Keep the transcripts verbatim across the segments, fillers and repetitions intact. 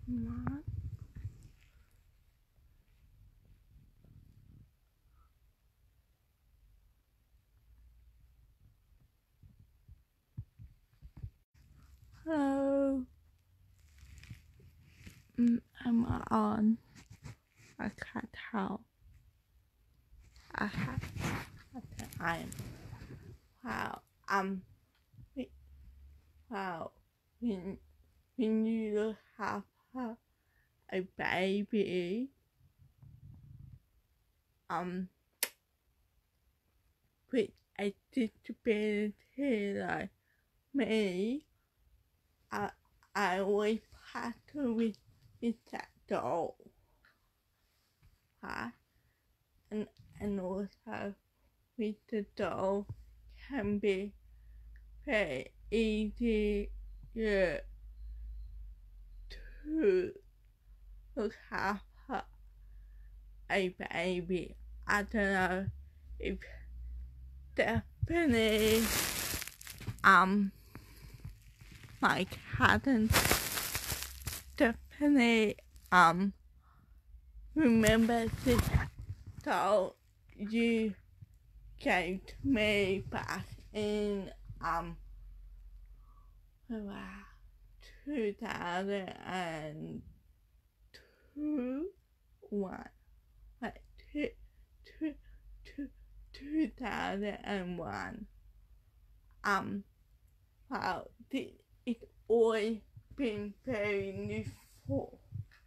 Mark. Hello. Mm, I'm on. I can't tell. I have. I'm. Wow. Um. we- Wow. When when you have a, a baby, um, with a disability like me, I I always partner with with that doll. Huh? And and also with the doll can be very easy to look after a baby. I don't know if Stephanie, um, my cousin Stephanie, um, remembers this doll you gave to me back in, um, wow, two thousand two, one, like two, two, two, two thousand one. Um, wow, it, it's always been very useful.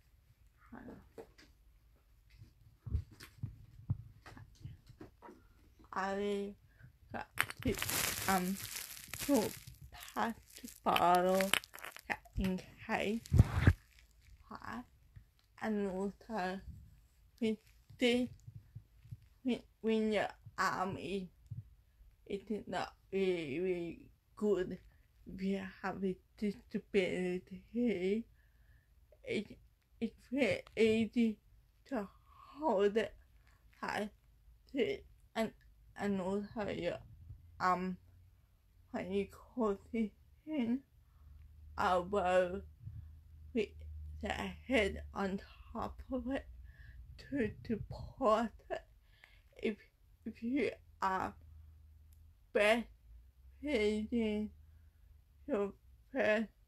I got to, um, to pass the bottle in case, huh? And also with this, when, when your arm is, it is not really, really good if you have a disability. It, it's very easy to hold it high to, and, and also your um when you close it in, elbow with the head on top of it to support it. If, if you are breastfeeding your first